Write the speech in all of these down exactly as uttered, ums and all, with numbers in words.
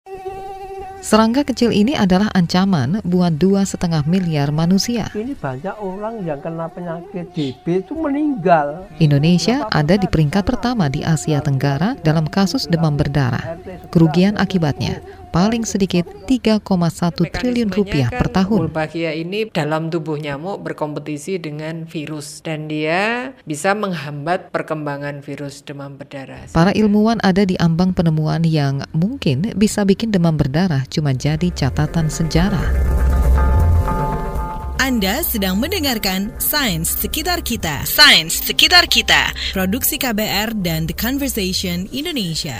Serangga kecil ini adalah ancaman buat dua setengah miliar manusia. Ini banyak orang yang kena penyakit D B itu meninggal. Indonesia ada di peringkat pertama di Asia Tenggara dalam kasus demam berdarah. Kerugian akibatnya paling sedikit tiga koma satu triliun rupiah per tahun. Wolbachia ini dalam tubuh nyamuk berkompetisi dengan virus dan dia bisa menghambat perkembangan virus demam berdarah. Para ilmuwan ada di ambang penemuan yang mungkin bisa bikin demam berdarah cuma jadi catatan sejarah. Anda sedang mendengarkan Sains Sekitar Kita. Sains Sekitar Kita. Produksi K B R dan The Conversation Indonesia.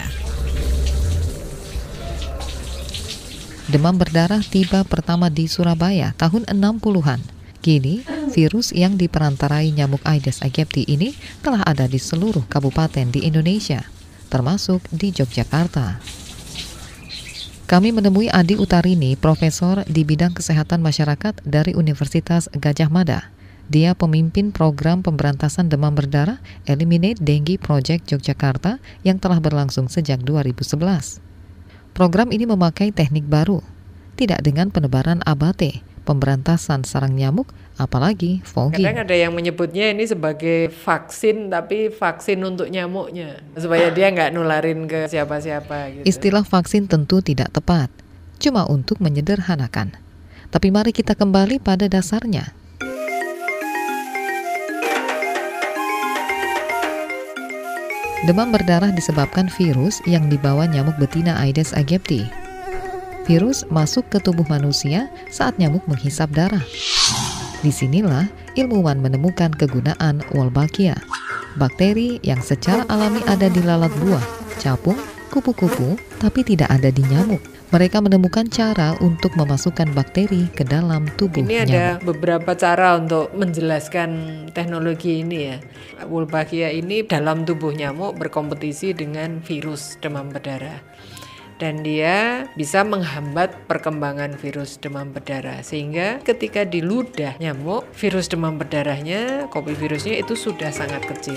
Demam berdarah tiba pertama di Surabaya tahun enam puluhan. Kini, virus yang diperantarai nyamuk Aedes aegypti ini telah ada di seluruh kabupaten di Indonesia, termasuk di Yogyakarta. Kami menemui Adi Utarini, profesor di bidang kesehatan masyarakat dari Universitas Gadjah Mada. Dia pemimpin program pemberantasan demam berdarah Eliminate Dengue Project Yogyakarta yang telah berlangsung sejak dua ribu sebelas. Program ini memakai teknik baru, tidak dengan penebaran abate, pemberantasan sarang nyamuk, apalagi fogging. Kadang ada yang menyebutnya ini sebagai vaksin, tapi vaksin untuk nyamuknya, supaya dia nggak nularin ke siapa-siapa. Gitu. Istilah vaksin tentu tidak tepat, cuma untuk menyederhanakan. Tapi mari kita kembali pada dasarnya. Demam berdarah disebabkan virus yang dibawa nyamuk betina Aedes aegypti. Virus masuk ke tubuh manusia saat nyamuk menghisap darah. Disinilah ilmuwan menemukan kegunaan Wolbachia, bakteri yang secara alami ada di lalat buah, capung, kupu-kupu, tapi tidak ada di nyamuk. Mereka menemukan cara untuk memasukkan bakteri ke dalam tubuh nyamuk. Ini ada beberapa cara untuk menjelaskan teknologi ini ya. Wolbachia ini dalam tubuh nyamuk berkompetisi dengan virus demam berdarah. Dan dia bisa menghambat perkembangan virus demam berdarah. Sehingga ketika di ludah nyamuk, virus demam berdarahnya, kopi virusnya itu sudah sangat kecil.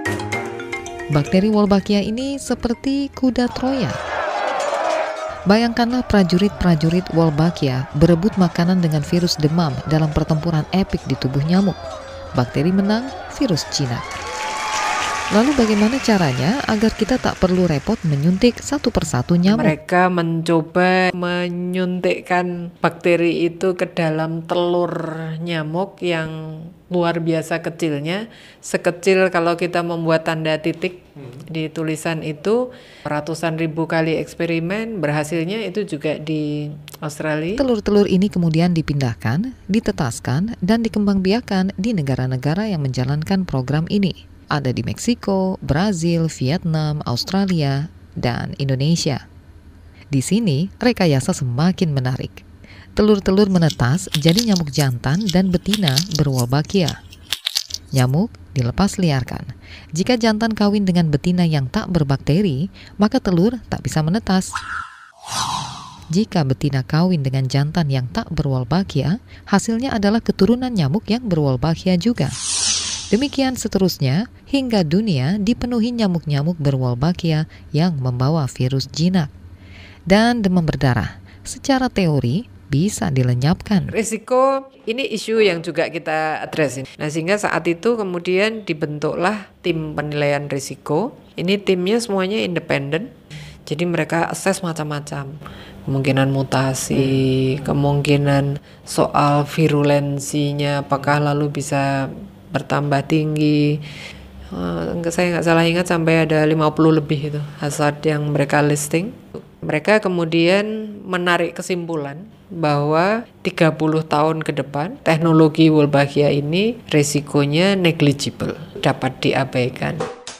Bakteri Wolbachia ini seperti kuda Troya. Bayangkanlah prajurit-prajurit Wolbachia berebut makanan dengan virus demam dalam pertempuran epik di tubuh nyamuk. Bakteri menang, virus jinak. Lalu bagaimana caranya agar kita tak perlu repot menyuntik satu persatu nyamuk? Mereka mencoba menyuntikkan bakteri itu ke dalam telur nyamuk yang luar biasa kecilnya, sekecil kalau kita membuat tanda titik di tulisan itu. Ratusan ribu kali eksperimen, berhasilnya itu juga di Australia. Telur-telur ini kemudian dipindahkan, ditetaskan, dan dikembangbiakan di negara-negara yang menjalankan program ini. Ada di Meksiko, Brazil, Vietnam, Australia, dan Indonesia. Di sini, rekayasa semakin menarik. Telur-telur menetas jadi nyamuk jantan dan betina berwolbachia. Nyamuk dilepas liarkan. Jika jantan kawin dengan betina yang tak berbakteri, maka telur tak bisa menetas. Jika betina kawin dengan jantan yang tak berwolbachia, hasilnya adalah keturunan nyamuk yang berwolbachia juga. Demikian seterusnya, hingga dunia dipenuhi nyamuk-nyamuk berwolbachia yang membawa virus jinak. Dan demam berdarah, secara teori, bisa dilenyapkan. Risiko ini isu yang juga kita address. Nah, sehingga saat itu kemudian dibentuklah tim penilaian risiko. Ini timnya semuanya independen. Jadi mereka assess macam-macam. Kemungkinan mutasi, kemungkinan soal virulensinya, apakah lalu bisa bertambah tinggi. Uh, saya nggak salah ingat sampai ada lima puluh lebih itu hazard yang mereka listing. Mereka kemudian menarik kesimpulan bahwa tiga puluh tahun ke depan teknologi Wolbachia ini risikonya negligible, dapat diabaikan.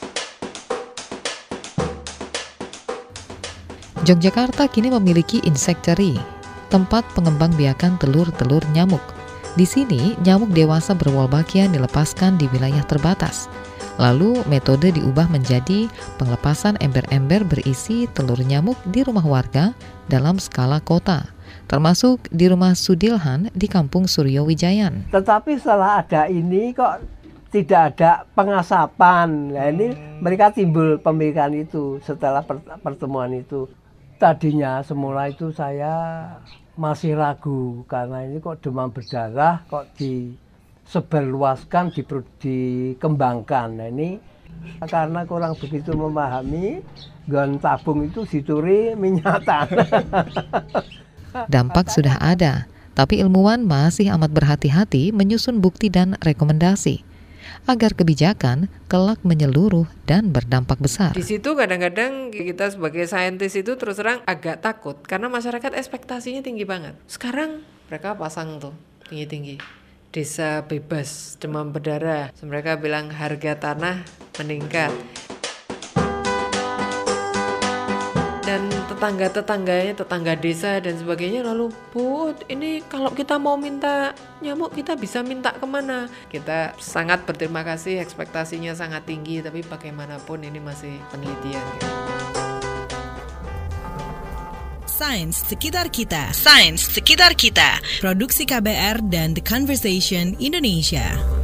Yogyakarta kini memiliki Insectary, tempat pengembangbiakan telur-telur nyamuk. Di sini, nyamuk dewasa berwolbachia dilepaskan di wilayah terbatas. Lalu, metode diubah menjadi pengelepasan ember-ember berisi telur nyamuk di rumah warga dalam skala kota, termasuk di rumah Sudilhan di Kampung Suryo Wijayan. Tetapi setelah ada ini kok tidak ada pengasapan. Nah, ini mereka timbul pemikiran itu setelah pertemuan itu. Tadinya semula itu saya masih ragu karena ini kok demam berdarah kok disebarluaskan, dikembangkan. Nah, ini karena kurang begitu memahami, gon tabung itu dituri minyak tanah. Dampak sudah ada, tapi ilmuwan masih amat berhati-hati menyusun bukti dan rekomendasi agar kebijakan kelak menyeluruh dan berdampak besar. Di situ kadang-kadang kita sebagai saintis itu terus terang agak takut karena masyarakat ekspektasinya tinggi banget. Sekarang mereka pasang tuh tinggi-tinggi. Desa bebas demam berdarah. Mereka bilang harga tanah meningkat. Dan tetangga-tetangganya, tetangga desa dan sebagainya lalu, Bu, ini kalau kita mau minta nyamuk kita bisa minta kemana? Kita sangat berterima kasih, ekspektasinya sangat tinggi, tapi bagaimanapun ini masih penelitian. Sains Sekitar Kita. Sains Sekitar Kita. Produksi K B R dan The Conversation Indonesia.